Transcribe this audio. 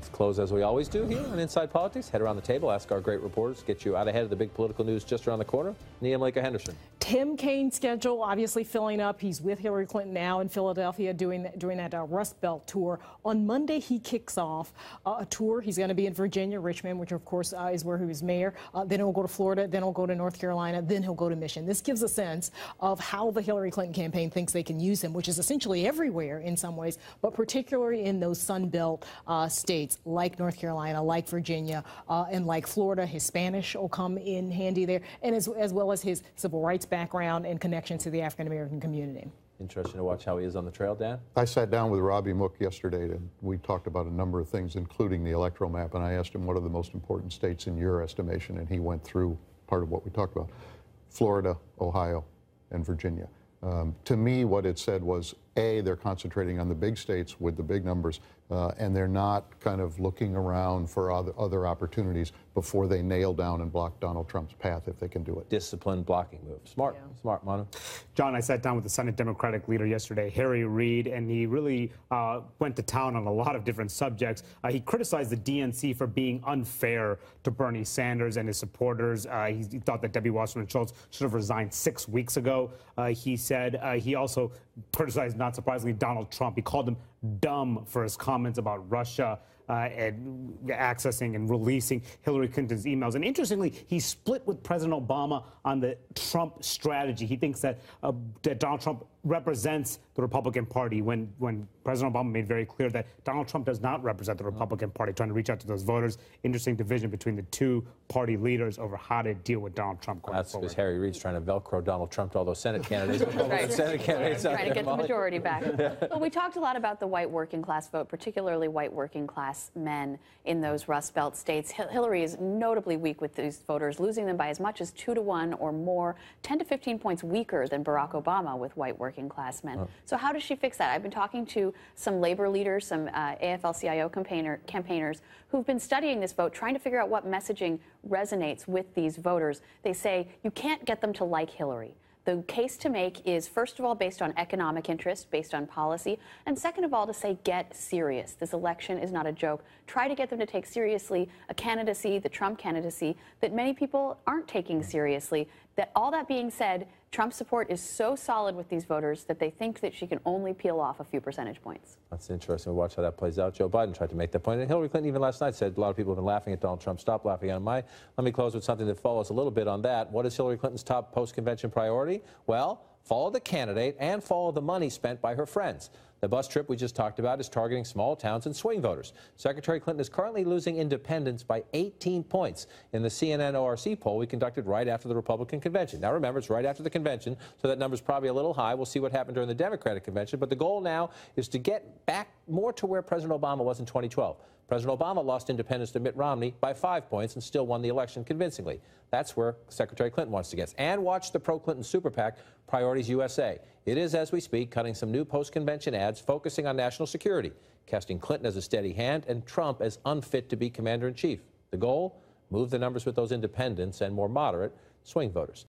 Let's close as we always do here on Inside Politics. Head around the table, ask our great reporters, get you out ahead of the big political news just around the corner. Nia Malika Henderson. Tim Kaine's schedule obviously filling up. He's with Hillary Clinton now in Philadelphia doing that Rust Belt tour. On Monday, he kicks off a tour. He's going to be in Virginia, Richmond, which of course is where he was mayor. Then he'll go to Florida. Then he'll go to North Carolina. Then he'll go to Michigan. This gives a sense of how the Hillary Clinton campaign thinks they can use him, which is essentially everywhere in some ways, but particularly in those Sun Belt states like North Carolina, like Virginia, and like Florida. His Spanish will come in handy there, and as well as his civil rights background and connection to the African-American community. Interesting to watch how he is on the trail, Dan. I sat down with Robbie Mook yesterday, and we talked about a number of things, including the electoral map, and I asked him what are the most important states in your estimation, and he went through part of what we talked about. Florida, Ohio, and Virginia. To me, what it said was, A, they're concentrating on the big states with the big numbers, and they're not kind of looking around for other opportunities before they nail down and block Donald Trump's path if they can do it. Disciplined blocking move. Smart, Yeah. Smart, Manu. John, I sat down with the Senate Democratic leader yesterday, Harry Reid, and he really went to town on a lot of different subjects. He criticized the DNC for being unfair to Bernie Sanders and his supporters. He thought that Debbie Wasserman Schultz should have resigned 6 weeks ago. He said he also criticized, not surprisingly, Donald Trump. He called him dumb for his comments about Russia and accessing and releasing Hillary Clinton's emails. And interestingly, he split with President Obama on the Trump strategy. He thinks that Donald Trump represents the Republican Party when President Obama made very clear that Donald Trump does not represent the Republican Party, trying to reach out to those voters. Interesting division between the two party leaders over how to deal with Donald Trump going That's forward. because Harry Reid's trying to Velcro Donald Trump to all those Senate candidates. Right. Senate candidates Trying to get the majority back. Well, we talked a lot about the white working class vote, particularly white working class men in those Rust Belt states. Hillary is notably weak with these voters, losing them by as much as 2-to-1 or more, 10 to 15 points weaker than Barack Obama with white working class men. So how does she fix that? I've been talking to some labor leaders, some AFL-CIO campaigners who've been studying this vote, trying to figure out what messaging resonates with these voters. They say you can't get them to like Hillary. The case to make is, first of all, based on economic interest, based on policy, and second of all, to say, get serious. This election is not a joke. Try to get them to take seriously a candidacy, the Trump candidacy, that many people aren't taking seriously. That all that being said, Trump's support is so solid with these voters that they think that she can only peel off a few percentage points. That's interesting. We'll watch how that plays out. Joe Biden tried to make that point. And Hillary Clinton even last night said a lot of people have been laughing at Donald Trump. Stop laughing at him. Let me close with something that follows a little bit on that. What is Hillary Clinton's top post-convention priority? Well, follow the candidate and follow the money spent by her friends. The bus trip we just talked about is targeting small towns and swing voters. Secretary Clinton is currently losing independents by 18 points in the CNN ORC poll we conducted right after the Republican convention. Now remember, it's right after the convention, so that number's probably a little high. We'll see what happened during the Democratic convention. But the goal now is to get back more to where President Obama was in 2012. President Obama lost independence to Mitt Romney by 5 points and still won the election convincingly. That's where Secretary Clinton wants to get. And watch the pro-Clinton super PAC, Priorities USA. It is, as we speak, cutting some new post-convention ads focusing on national security, casting Clinton as a steady hand and Trump as unfit to be commander-in-chief. The goal? Move the numbers with those independents and more moderate swing voters.